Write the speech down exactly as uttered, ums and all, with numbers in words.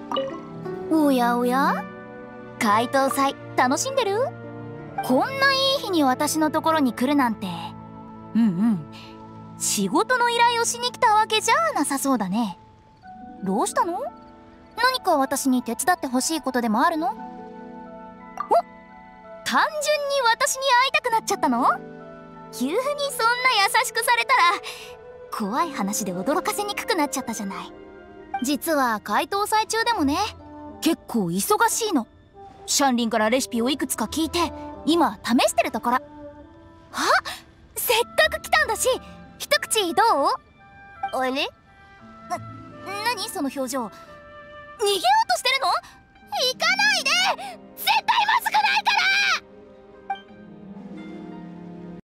おやおや、解凍祭楽しんでる？こんないい日に私のところに来るなんて。うんうん、仕事の依頼をしに来たわけじゃなさそうだね。どうしたの？何か私に手伝ってほしいことでもあるの？お、単純に私に会いたくなっちゃったの？急にそんな優しくされたら怖い話で驚かせにくくなっちゃったじゃない。実は解凍祭中でもね、結構忙しいの。シャンリンからレシピをいくつか聞いて今試してるところ。あ、せっかく来たんだし一口どう？あれ？な、何その表情。逃げようとしてるの？行かないで！